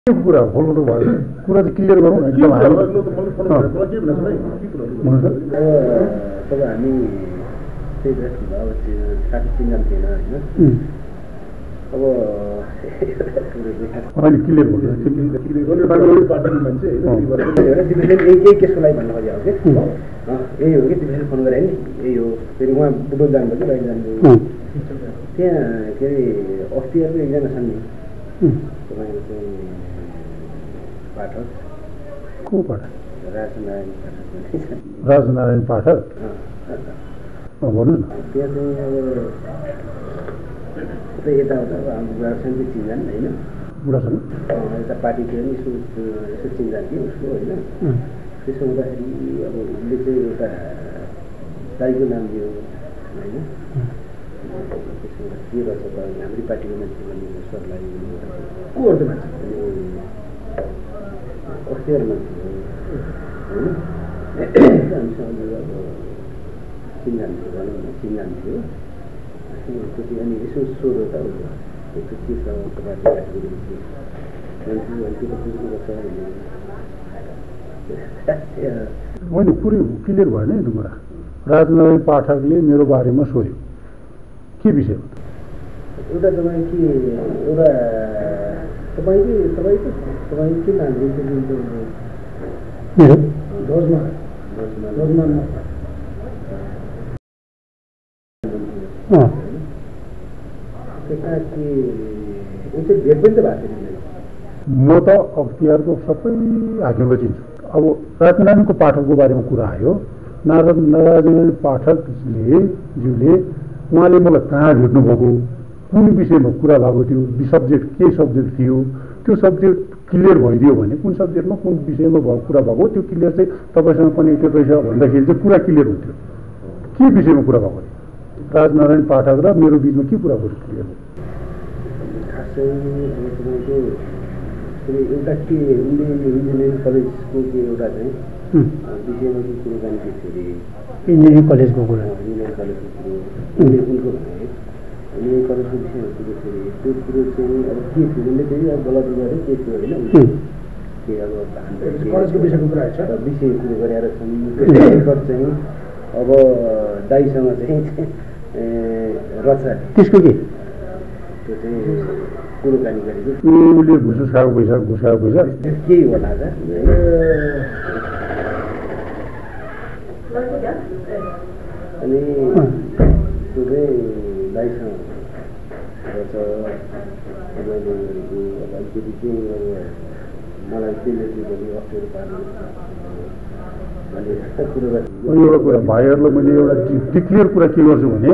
के कुरा बोल्नु भयो कुरा चाहिँ क्लियर गरौँ न एकदम हामी तब हामी त्यही त अब साथी चिन्जान थिएन होइन अब अहिले क्लियर भयो यही केसको लागि भन्नु खोजेको हो कि यही हो कि तिमीले फोन गरे नि यही हो फेरि उहाँ बुटो जानुभयो बाहिर जानुभयो त्यहाँ के अरे अस्तिको एकजना छन् नि तपाईँको चाहिँ पाठक को पाठक राजनारायण राजनारायण पाठक भन्नु न त्यहाँ चाहिँ अब यताउता अब हाम्रो बुढासँग चाहिँ चिन्जान होइन बुढासँग यता पार्टीतिर नि यसो चिन्जान कि उसको होइन त्यसो हुँदाखेरि अब उसले चाहिँ एउटा दाइको नाम दियो होइन त्यसो हुँदा के गर्छ त हाम्रै पार्टीको मान्छे भन्ने सरलाई को गर्छ मान्छे अख्तियार मान्छे हो होइन हामीसँग अब चिन्जान थियो भनौँ न चिन्जान थियो त्यसपछि अनि यसो सोध्यो त के छ पार्टी मैले पुरै क्लियर भएन यो कुरा राजनारायण पाठकले मेरो बारेमा सोध्यो के विषयमा एउटा तपाईँ के एउटा तपाईँ के नाम मेरो म त अख्तियारको सबै हाकिमलाई चिन्छु अब राजनारायणको पाठकको बारेमा कुरा आयो नारायण पाठकले ज्यूले उहाँले मलाई कहाँ भेट्नुभएको कुन विषयमा कुरा भएको थियो सब्जेक्ट के सब्जेक्ट थियो त्यो सब्जेक्ट क्लियर भइदियो भने कुन सब्जेक्टमा कुन विषयमा कुरा भएको त्यो क्लियर चाहिँ तपाईँसँग पनि त्यो रहेछ भन्दाखेरि चाहिँ कुरा क्लियर हुन्थ्यो के विषयमा कुरा भएको राजनारायण पाठक र मेरो बिचमा के कुरा भयो क्लियर एउटा के इन्जिनियरिङ कलेजको के एउटा चाहिँ विषयमा चाहिँ कुराकानी थियो अरे इन्जिनियरिङ कलेजको कुरा इन्जिनियरिङ कलेजको कुरो उनले उनको भने इन्जिनियरिङ कलेजको विषयमा कुरो थियो त्यो कुरो चाहिँ अब के थियो उसले चाहिँ अब गलत गरे के थियो होइन के अब कलेजको विषयको कुरा छ विषय कुरो गरेर छन् चाहिँ अब दाइसँग चाहिँ रचा त्यसको के त्यो चाहिँ कुरोकानी गरेको उसले घुस खाएको पैसा केही होला त अनि त्यो चाहिँ दाइसँग रहेछ मैले अब अलिकति चाहिँ अब मलाई त्यसले चाहिँ अप्ठ्यारो पार्नु एउटा कुरा भाइहरूलाई मैले एउटा डिक्लियर कुरा के गर्छु भने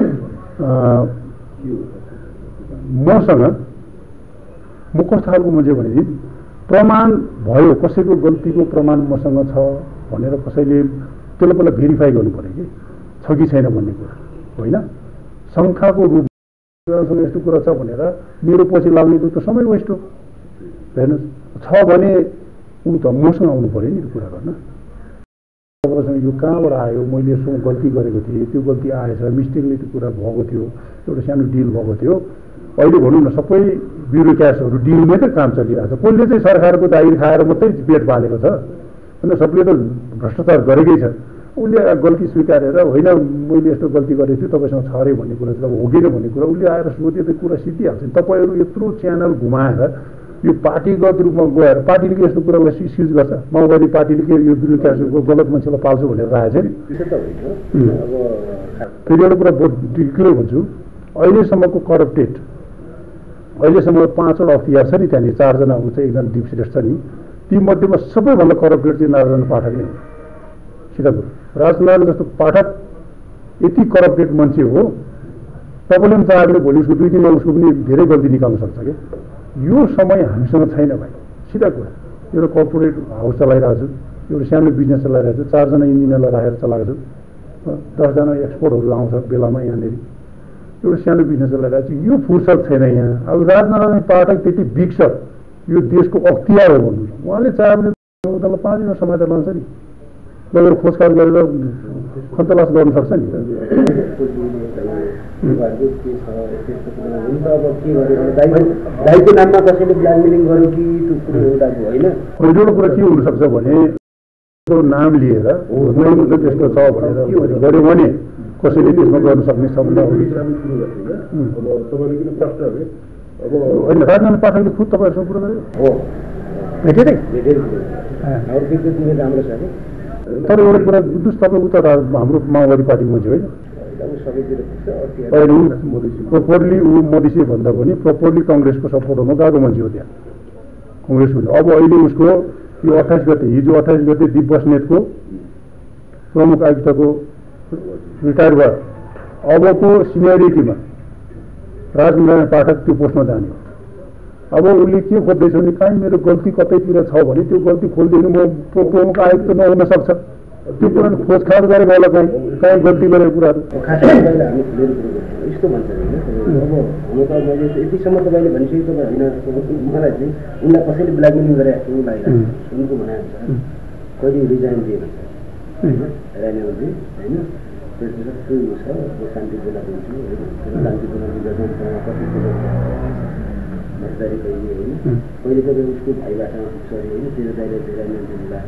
मसँग म कस्तो खालको मान्छे भनेदेखि प्रमाण भयो कसैको गल्तीको प्रमाण मसँग छ भनेर कसैले त्यसलाई पहिला भेरिफाई गर्नु पऱ्यो कि छ कि छैन भन्ने कुरा होइन शङ्खाको रूपसँग यस्तो कुरा छ भनेर मेरो पछि लाग्ने त समय वेस्ट हो हेर्नुहोस् छ भने ऊ त मसँग आउनु पऱ्यो नि त्यो कुरा गर्न तपाईँसँग यो कहाँबाट आयो मैले यसो गल्ती गरेको थिएँ त्यो गल्ती आएछ मिस्टेकले त्यो कुरा भएको थियो एउटा सानो डिल भएको थियो अहिले भनौँ न सबै ब्युरोक्राट्सहरू डिलमै त काम चलिरहेको छ कसले चाहिँ सरकारको जागिर खाएर मात्रै पेट पालेको छ होइन सबले त भ्रष्टाचार गरेकै छ उसले गल्ती स्वीकारेर होइन मैले यस्तो गल्ती गरेको थिएँ तपाईँसँग छ अरे भन्ने कुरा चाहिँ अब होगेन भन्ने कुरा उसले आएर सोधे त कुरा सिद्धिहाल्छ नि तपाईँहरू यत्रो च्यानल घुमाएर यो पार्टीगत रूपमा गएर पार्टीले के यस्तो कुरालाई सिज गर्छ माओवादी पार्टीले के यो ब्युरोक्राट्सको गलत मान्छेलाई पाल्छु भनेर राखेको छ नि फेरि एउटा कुरा बहुत क्लियर भन्छु अहिलेसम्मको करप्टेड अहिलेसम्म 5 वटा अख्तियार छ नि त्यहाँनिर 4 जना ऊ चाहिँ एकजना डिप सिक्रेट छ नि ती मध्येमा सबैभन्दा करप्टेड चाहिँ नारायण पाठक नै हो सिधा कुरो राजनारायण जस्तो पाठक यति करप्टेड मान्छे हो तपाईँले पनि चाहले भोलि उसको 2 दिनमा उसको पनि धेरै गल्ती निकाल्न सक्छ क्या यो समय हामीसँग छैन भाइ सिधा कुरा एउटा कर्पोरेट हाउस चलाइरहेको छु एउटा सानो बिजनेस चलाइरहेको छु 4 जना इन्जिनियरलाई राखेर चलाएको छु 10 जना एक्सपोर्टहरू आउँछ बेलामा यहाँनिर एउटा सानो बिजनेस चलाइरहेको छु यो फुर्सद छैन यहाँ अब राजनारायण पाठक त्यति बिग छ यो देशको अख्तियार हो भन्नु उहाँले चाहे भने उनीहरूलाई 5 दिनमा समाचार लान्छ नि लगेर खोजखाज गरेर खन्तलास गर्न सक्छ नि दाइको नाममा कसैले ब्ल्याकमेलिङ गर्यो कि त्यो कुरो एउटाको होइन एउटा कुरा के हुनसक्छ भने नाम लिएर त्यस्तो छ भनेर गऱ्यो भने कसैले त्यसमा गर्न सक्ने सम्भावना होइन राजनारायण पाठकले खुद तपाईँहरूसँग कुरो गर्यो हो भेटेरै राम्रो छ तर एउटा कुरा बुझ्नुहोस् तपाईँ उता हाम्रो माओवादी पार्टीको मान्छे होइन प्रोपरली ऊ मधेसी भन्दा पनि प्रोपरली कङ्ग्रेसको सपोर्टमा गएको मान्छे हो त्यहाँ कङ्ग्रेस भन्ने अब अहिले उसको यो 28 गते हिजो 28 गते दिप बस्नेतको प्रमुख आयुक्तको रिटायर भयो अबको सिनियरिटीमा राजनारायण पाठक त्यो पोस्टमा जाने अब उसले के खोज्दैछ भने काहीँ मेरो गल्ती कतैतिर छ भने त्यो गल्ती खोलिदिनु म प्रमुख आयुक्त नहुन सक्छ त्यो कुरा खोजखाज गरेको होला कहीँ गल्ती गरेको कुराहरू खास तपाईँले हामी खुलेर कुरो गर्छौँ यस्तो भन्छ होइन अब हुन त मैले यतिसम्म तपाईँले भनिसकेँ तपाईँ होइन मलाई चाहिँ उनलाई कसैले ब्ल्याकमेलिङ गरेको जस्तो लागिरहेको उनको भनाइन्छ कहिले रिजाइन दिए भन्छ होइन राइनाजी होइन त्यसपछि त्यो छ म शान्ति बोला दिन्छु होइन शान्ति बोला दिँदा कति कुरो मजदारी कहिले होइन कहिले तपाईँ उसको भाइबाट पुग्छ अरे होइन त्यो डाइरेक्ट राइनाजीले लास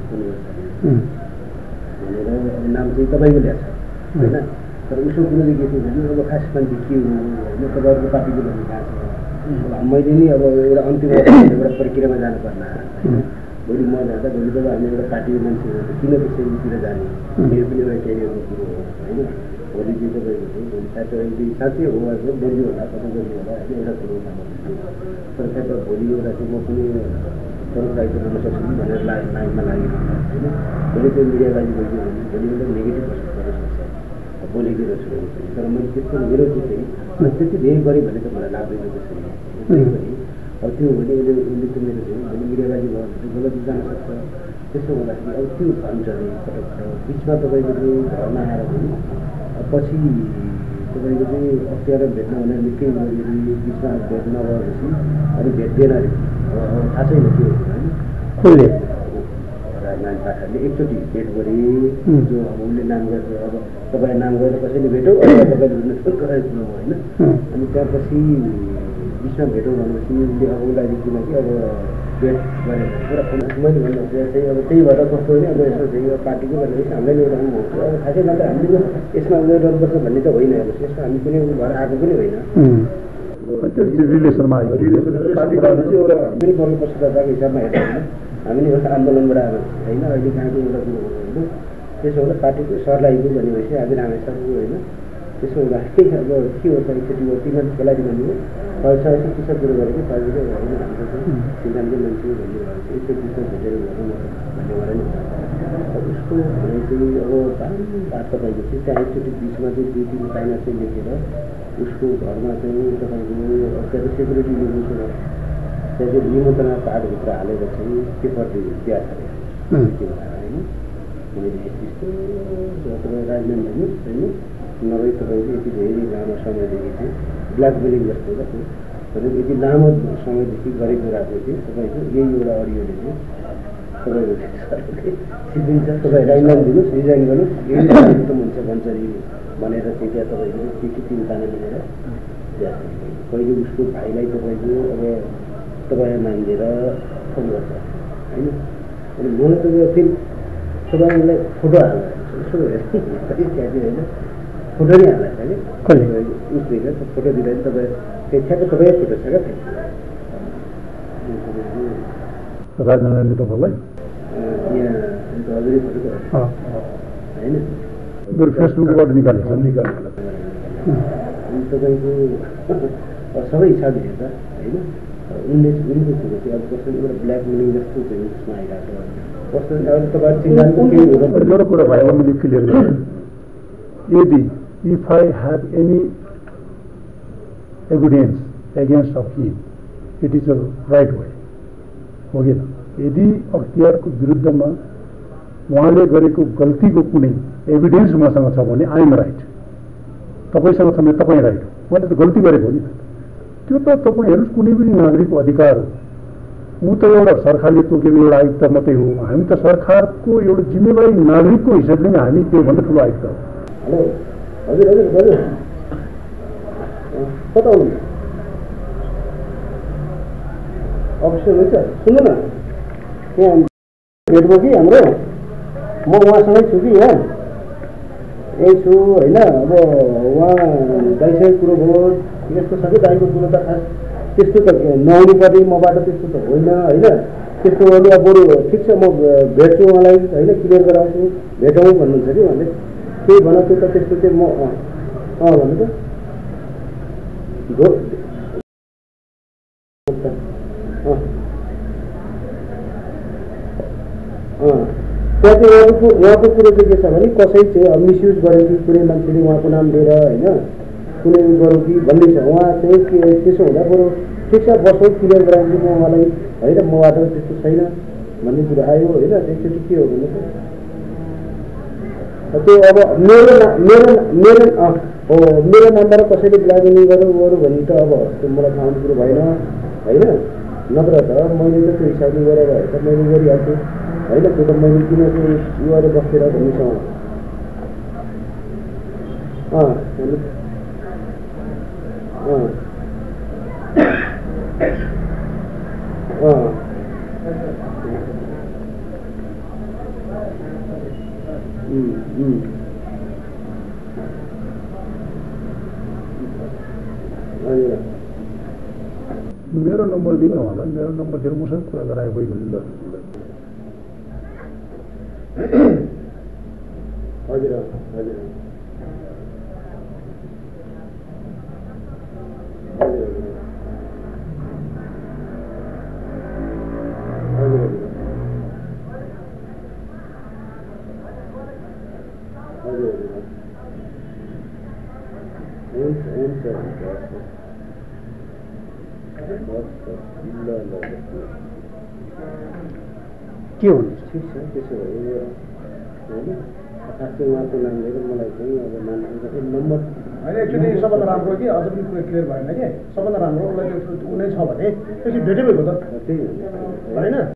भनेर नाम चाहिँ तपाईँको ल्याएको छ होइन तर उसको कुरो चाहिँ के थियो भने अब खास मान्छे के हो होइन तपाईँहरूको पार्टीको भन्ने थाहा छ अब मैले नि अब एउटा अन्तिम एउटा प्रक्रियामा जानुपर्ला होइन भोलि म जाँदा भोलि जब हामी एउटा पार्टीको मान्छे हो किन त्यसैतिर जाने मेरो पनि एउटा क्यारियरको कुरो हो होइन भोलि चाहिँ तपाईँको चाहिँ भोलि साँच्चै हो बलियो होला कता बलियो होला होइन एउटा कुरो तर सायद भोलि एउटा चाहिँ म पनि प्रमुख दायित्व गर्न सक्छु भनेर लाइनमा लागेको होइन भोलि त्यो मिडियाबाजी भइदियो भने भोलि एउटा नेगेटिभ असर गर्न सक्छ बोलेको रहेछु तर मैले त्यस्तो मेरो चाहिँ त्यति धेरै गरेँ भने त मलाई लाग्दैन त्यसरी पनि अब त्यो भने उसले त मेरो चाहिँ भोलि मिडियाबाजी भयो भने गलत जान सक्छ त्यस्तो हुँदाखेरि अब त्यो भन्छ अरे पटक बिचमा तपाईँको चाहिँ घरमा आएर पनि पछि तपाईँको चाहिँ अप्ठ्यारो भेट्न भनेर निकै गरेर बिचमा भेट नभएपछि अलिक भेट्दैन अरे थाहा छैन त्यो होइन कसले राजनारायण पाठकले एकचोटि भेट गरे जो अब उसले नाम गरेर अब तपाईँले नाम गरेर कसैले भेट्यो तपाईँले भेट्नु गरेको कुरो होइन अनि त्यसपछि बिचमा भेटौँ भनेपछि उसले अब उसलाई देखिन कि अब भेट गरेर पुरा मैले भन्नु चाहिँ अब त्यही भएर कस्तो भने अब यसो चाहिँ अब पार्टीको भनेपछि हामीलाई एउटा हुन्छ अब खासै मात्र हामीले यसमा उयो गर्नुपर्छ भन्ने त होइन हेर्नुहोस् यसमा हामी कुनै भएर आएको पनि होइन रिलेसनमा पनि गर्नुपर्छ दादाको हिसाबमा हेर्दा होइन हामीले एउटा आन्दोलनबाट आएको होइन अहिले कहाँको एउटा कुरो हो होइन त्यसो हुँदा पार्टीको सरलाइको भनेपछि हामी रामेश्वरको होइन त्यसो हुँदाखेरि अब के हो त एकचोटि हो तिमीले खेलाडी भन्नु पैसापछि किसा कुरो गरेको पार्टीले होइन हाम्रो चाहिँ सिद्धान्तकै मान्छे भन्ने भएपछि एकचोटि विश्वास भेटेर गरौँ भन्ने भएर नि उसको भने चाहिँ अब बात तपाईँको चाहिँ त्यहाँ एकचोटि बिचमा चाहिँ 2-3 पाइना चाहिँ लेखेर उसको घरमा चाहिँ तपाईँको त्यहाँ सेक्युरिटी लिएको छ त्यहाँ चाहिँ निमन्त्रणा कार्डभित्र हालेर चाहिँ पेपर दिया छ होइन मैले त्यस्तो तपाईँ राजनारायण भन्नुहोस् होइन नभए तपाईँको यति धेरै लामो समयदेखि चाहिँ ब्ल्याकमेलिङ जस्तो क्या तर यति लामो समयदेखि गरेको राख्नु चाहिँ तपाईँको यही एउटा अडियोले चाहिँ तपाईँको सिद्धिन्छ तपाईँ राजनारायण दिनुहोस् रिजाइन गर्नुहोस् यही उत्तम हुन्छ भन्छ भनेर चाहिँ त्यहाँ तपाईँको के 3 पाना लिएर कहिले उसको भाइलाई तपाईँको अब तपाईँ नाम लिएर फोन गर्छ होइन अनि मलाई त फेरि तपाईँलाई फोटो हाल्छ यसो त्यहाँ चाहिँ होइन फोटो नै हाल्छ कि उसले क्या फोटो दिँदा चाहिँ तपाईँ त्यही ठ्याक्कै तपाईँ फोटो छ क्या राजनारायणले तपाईँलाई यहाँ हजुरै फोटो होइन मेरो फेसबुकबाट निकालेको अनि तपाईँको सबै हिसाबले हेर्दा होइन उनको कुरो चाहिँ अब कस्तो एउटा ब्ल्याकमेलिङ जस्तो चाहिँ उसमा आइरहेको छ कस्तो अब तपाईँ चिन्ताको केही हुँदैन एउटा कुरा भयो मैले क्लियर गरेँ यदि if I have any evidence against of him it is a right way हो कि यदि अख्तियारको विरुद्धमा उहाँले गरेको गल्तीको कुनै एभिडेन्स मसँग छ भने आई एम राइट तपाईँसँग छ भने तपाईँ राइट हो मैले त गल्ती गरेको हो नि त्यो त तपाईँ हेर्नुहोस् कुनै पनि नागरिकको अधिकार हो ऊ त एउटा सरकारले तोकेको एउटा आयुक्त मात्रै हो। हामी त सरकारको एउटा जिम्मेवारी नागरिकको हिसाबले नै हामी त्योभन्दा ठुलो आयुक्त हो। हेलो हजुर हजुर हजुर कता हुनुहुन्छ अवश्य हुन्छ सुन्नु न यहाँ भेट भयो कि हाम्रो म उहाँसँगै छु कि यहाँ यही छु होइन। अब उहाँ दाइसँग कुरो भयो यस्तो छ कि दाइको कुरो त खास त्यस्तो त नआउनु पर्ने मबाट त्यस्तो त होइन होइन। त्यस्तो गर्नु अब बरु ठिक छ म भेट्छु उहाँलाई होइन क्लियर गराउँछु भेटौँ भन्नुहुन्छ कि उहाँले केही भन त्यो त त्यस्तो चाहिँ म भन्नु त त्यहाँ चाहिँ उहाँको कुरो चाहिँ के छ भने कसै चाहिँ मिसयुज गर्यो कि कुनै मान्छेले उहाँको नाम लिएर होइन कुनै गरौँ कि भन्ने छ। उहाँ चाहिँ त्यसो हुँदा बरु ठिक छ बसौँ क्लियर गराउँछु म उहाँलाई होइन मबाट त्यस्तो छैन भन्ने कुरो आयो होइन। त्यसपछि के हो भने त्यो अब मेरो नामबाट कसैले ब्ल्याकमेलिङ गरौँ भने त अब त्यो मलाई थाहा हुने कुरो भएन होइन। नत्र त मैले त त्यो हिसाबले गरेर भए त मैले गरिहाल्छु होइन। त्यो त मैले किन चाहिँ यो गरेर बसेर भन्नेसँग मेरो नम्बर दिनु होला मेरो नम्बर दिएर मसँग कुरा गराए भइ भन्नु ल हजुर हजुर के हुन्छ ठिक छ त्यसो भए होइन खासै उहाँको नाम लिएर मलाई चाहिँ अब नम्बर होइन एक्चुअली सबभन्दा राम्रो कि अझ पनि कुरा क्लियर भएन कि सबभन्दा राम्रो उसलाई ऊ नै छ भने पछि भेटै भएको त त्यही होइन।